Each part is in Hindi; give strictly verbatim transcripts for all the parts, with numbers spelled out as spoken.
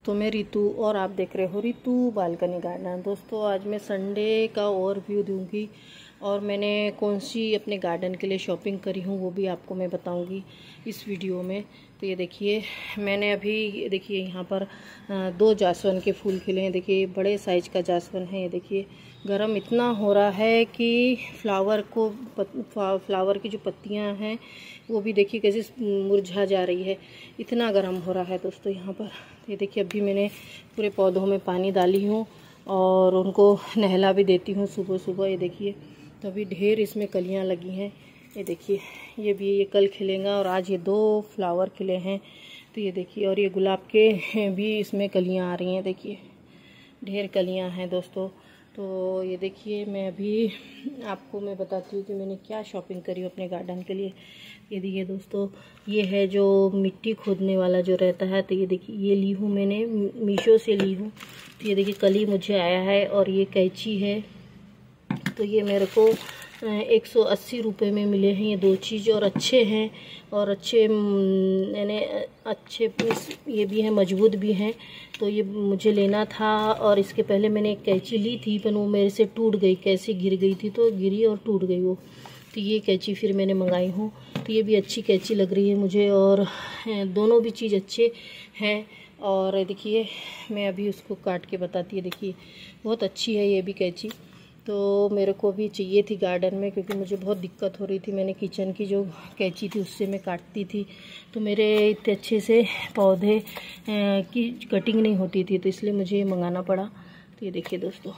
दोस्तों, मैं रितु और आप देख रहे हो रितु बालकनी गार्डन। दोस्तों, आज मैं संडे का ओवरव्यू दूंगी और मैंने कौन सी अपने गार्डन के लिए शॉपिंग करी हूँ वो भी आपको मैं बताऊंगी इस वीडियो में। तो ये देखिए, मैंने अभी देखिए यहाँ पर दो जासवन के फूल खिले हैं। देखिए बड़े साइज का जासवन है। ये देखिए गर्म इतना हो रहा है कि फ्लावर को फ्लावर की जो पत्तियाँ हैं वो भी देखिए कैसे मुरझा जा रही है, इतना गर्म हो रहा है दोस्तों यहाँ पर। ये देखिए अभी मैंने पूरे पौधों में पानी डाली हूँ और उनको नहला भी देती हूँ सुबह सुबह। ये देखिए तो अभी ढेर इसमें कलियाँ लगी हैं। ये देखिए ये भी ये कल खिलेगा और आज ये दो फ्लावर खिले हैं। तो ये देखिए, और ये गुलाब के भी इसमें कलियाँ आ रही हैं। देखिए ढेर कलियाँ हैं दोस्तों। तो ये देखिए मैं अभी आपको मैं बताती हूँ कि मैंने क्या शॉपिंग करी अपने गार्डन के लिए। ये देखिए दोस्तों, ये है जो मिट्टी खोदने वाला जो रहता है। तो ये देखिए ये ली हूँ मैंने, मीशो से ली हूँ। तो ये देखिए कल ही मुझे आया है। और ये कैंची है, तो ये मेरे को एक सौ अस्सी रुपये में मिले हैं ये दो चीज़। और अच्छे हैं और अच्छे यानी अच्छे ये भी हैं, मजबूत भी हैं। तो ये मुझे लेना था। और इसके पहले मैंने एक कैंची ली थी पर वो मेरे से टूट गई, कैसे गिर गई थी तो गिरी और टूट गई वो। तो ये कैंची फिर मैंने मंगाई हूँ। तो ये भी अच्छी कैंची लग रही है मुझे और दोनों भी चीज़ अच्छे हैं। और देखिए मैं अभी उसको काट के बताती है। देखिए बहुत अच्छी है ये भी कैंची। तो मेरे को भी चाहिए थी गार्डन में, क्योंकि मुझे बहुत दिक्कत हो रही थी। मैंने किचन की जो कैंची थी उससे मैं काटती थी तो मेरे इतने अच्छे से पौधे की कटिंग नहीं होती थी, तो इसलिए मुझे ये मंगाना पड़ा। तो ये देखिए दोस्तों,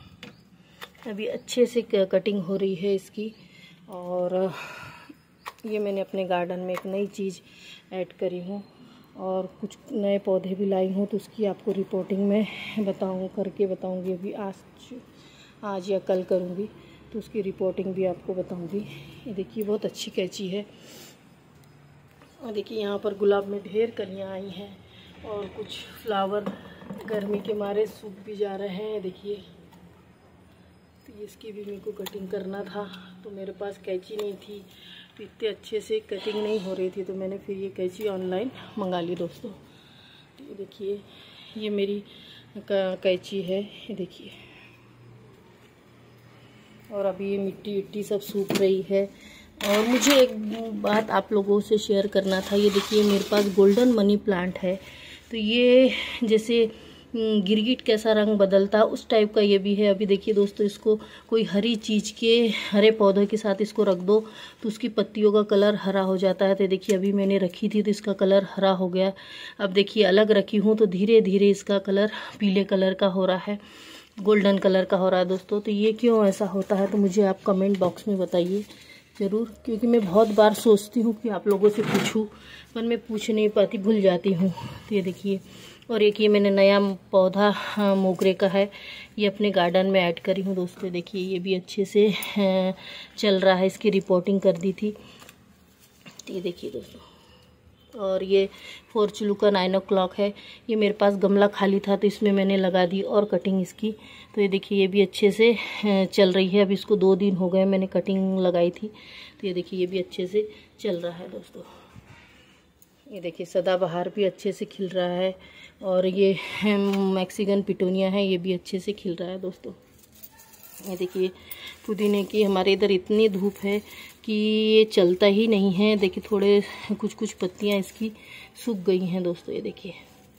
अभी अच्छे से कटिंग हो रही है इसकी। और ये मैंने अपने गार्डन में एक नई चीज़ ऐड करी हूँ और कुछ नए पौधे भी लाई हूँ। तो उसकी आपको रिपोर्टिंग में बताऊँ करके बताऊँगी। अभी आज आज या कल करूँगी तो उसकी रिपोर्टिंग भी आपको बताऊँगी। ये देखिए बहुत अच्छी कैंची है। और देखिए यहाँ पर गुलाब में ढेर कलियाँ आई हैं और कुछ फ्लावर गर्मी के मारे सूख भी जा रहे हैं। देखिए तो इसकी भी मेरे को कटिंग करना था, तो मेरे पास कैंची नहीं थी, तो इतने अच्छे से कटिंग नहीं हो रही थी, तो मैंने फिर ये कैंची ऑनलाइन मंगा ली दोस्तों। तो ये देखिए ये मेरी कैंची है। ये देखिए, और अभी ये मिट्टी विट्टी सब सूख रही है। और मुझे एक बात आप लोगों से शेयर करना था। ये देखिए मेरे पास गोल्डन मनी प्लांट है। तो ये जैसे गिरगिट कैसा रंग बदलता उस टाइप का ये भी है। अभी देखिए दोस्तों, इसको कोई हरी चीज़ के हरे पौधे के साथ इसको रख दो तो उसकी पत्तियों का कलर हरा हो जाता है। तो देखिए अभी मैंने रखी थी तो इसका कलर हरा हो गया। अब देखिए अलग रखी हूँ तो धीरे धीरे इसका कलर पीले कलर का हो रहा है, गोल्डन कलर का हो रहा है दोस्तों। तो ये क्यों ऐसा होता है तो मुझे आप कमेंट बॉक्स में बताइए ज़रूर, क्योंकि मैं बहुत बार सोचती हूँ कि आप लोगों से पूछूं पर मैं पूछ नहीं पाती, भूल जाती हूँ। तो ये देखिए, और एक ये मैंने नया पौधा हाँ, मोगरे का है, ये अपने गार्डन में ऐड करी हूँ दोस्तों। देखिए ये भी अच्छे से चल रहा है, इसकी रिपोर्टिंग कर दी थी। तो ये देखिए दोस्तों, और ये फॉर्चुलुका नाइन ओ क्लॉक है। ये मेरे पास गमला खाली था तो इसमें मैंने लगा दी और कटिंग इसकी। तो ये देखिए ये भी अच्छे से चल रही है। अब इसको दो दिन हो गए मैंने कटिंग लगाई थी। तो ये देखिए ये भी अच्छे से चल रहा है दोस्तों। ये देखिए सदाबहार भी अच्छे से खिल रहा है और ये मैक्सिकन पिटोनिया है, ये भी अच्छे से खिल रहा है दोस्तों। ये देखिए पुदीने की हमारे इधर इतनी धूप है कि ये चलता ही नहीं है। देखिए थोड़े कुछ कुछ पत्तियां इसकी सूख गई हैं दोस्तों। ये देखिए,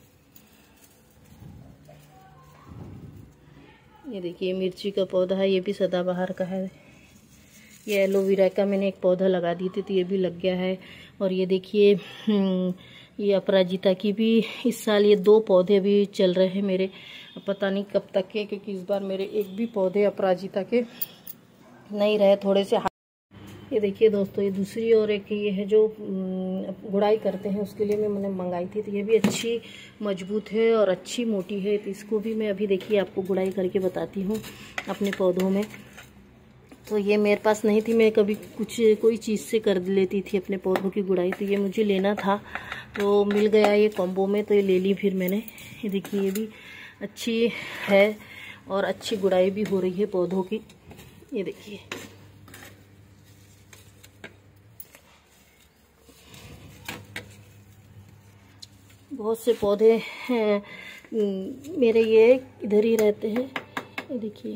ये देखिए मिर्ची का पौधा है, ये भी सदाबहार का है। ये एलोवेरा का मैंने एक पौधा लगा दी थी तो ये भी लग गया है। और ये देखिए ये अपराजिता की भी इस साल ये दो पौधे अभी चल रहे हैं मेरे, पता नहीं कब तक के, क्योंकि इस बार मेरे एक भी पौधे अपराजिता के नहीं रहे, थोड़े से। ये देखिए दोस्तों, ये दूसरी और एक ये है जो गुड़ाई करते हैं उसके लिए मैं मैंने मंगाई थी। तो ये भी अच्छी मजबूत है और अच्छी मोटी है। तो इसको भी मैं अभी देखिए आपको गुड़ाई करके बताती हूँ अपने पौधों में। तो ये मेरे पास नहीं थी, मैं कभी कुछ कोई चीज़ से कर लेती थी अपने पौधों की गुड़ाई। तो ये मुझे लेना था तो मिल गया ये कॉम्बो में, तो ये ले ली फिर मैंने। ये देखिए ये भी अच्छी है और अच्छी गुड़ाई भी हो रही है पौधों की। ये देखिए बहुत से पौधे हैं मेरे, ये इधर ही रहते हैं। ये देखिए,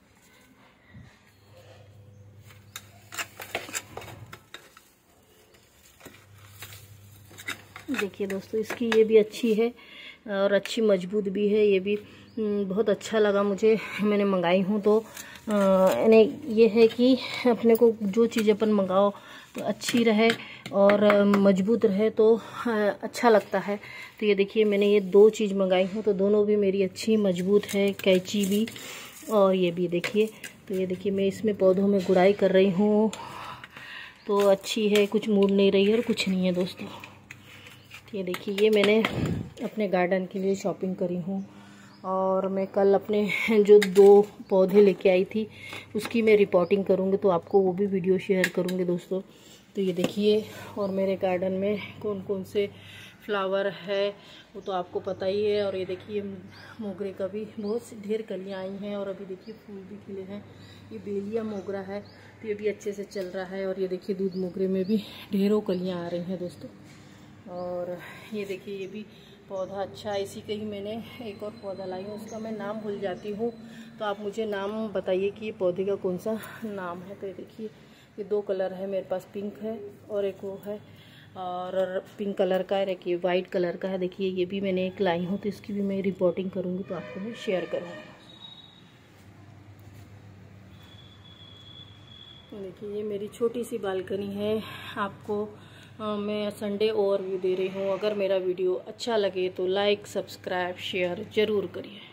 देखिए दोस्तों, इसकी ये भी अच्छी है और अच्छी मजबूत भी है। ये भी बहुत अच्छा लगा मुझे, मैंने मंगाई हूँ तो यानी ये है कि अपने को जो चीज़ अपन मंगाओ तो अच्छी रहे और मजबूत रहे तो अच्छा लगता है। तो ये देखिए, मैंने ये दो चीज़ मंगाई हूँ तो दोनों भी मेरी अच्छी मजबूत है, कैंची भी और ये भी। देखिए, तो ये देखिए, मैं इसमें पौधों में गुड़ाई कर रही हूँ तो अच्छी है, कुछ मुड़ नहीं रही है और कुछ नहीं है दोस्तों। ये देखिए, ये मैंने अपने गार्डन के लिए शॉपिंग करी हूँ और मैं कल अपने जो दो पौधे लेके आई थी उसकी मैं रिपोर्टिंग करूँगी, तो आपको वो भी वीडियो शेयर करूँगी दोस्तों। तो ये देखिए, और मेरे गार्डन में कौन कौन से फ्लावर है वो तो आपको पता ही है। और ये देखिए, मोगरे का भी बहुत सी ढेर कलियाँ आई हैं और अभी देखिए फूल भी खिले हैं। ये बेलिया मोगरा है तो ये भी अच्छे से चल रहा है। और ये देखिए, दूध मोगरे में भी ढेरों कलियाँ आ रही हैं दोस्तों। और ये देखिए, ये भी पौधा अच्छा है। इसी का ही मैंने एक और पौधा लाई हूँ, उसका मैं नाम भूल जाती हूँ, तो आप मुझे नाम बताइए कि ये पौधे का कौन सा नाम है। तो ये देखिए, ये दो कलर है मेरे पास, पिंक है और एक वो है और पिंक कलर का है, एक ये वाइट कलर का है। देखिए, ये भी मैंने एक लाई हूँ तो इसकी भी मैं रिपोर्टिंग करूँगी तो आपको मैं शेयर करूँगी। देखिए, ये मेरी छोटी सी बालकनी है। आपको आ, मैं संडे ओवरव्यू दे रही हूँ। अगर मेरा वीडियो अच्छा लगे तो लाइक, सब्सक्राइब, शेयर ज़रूर करिए।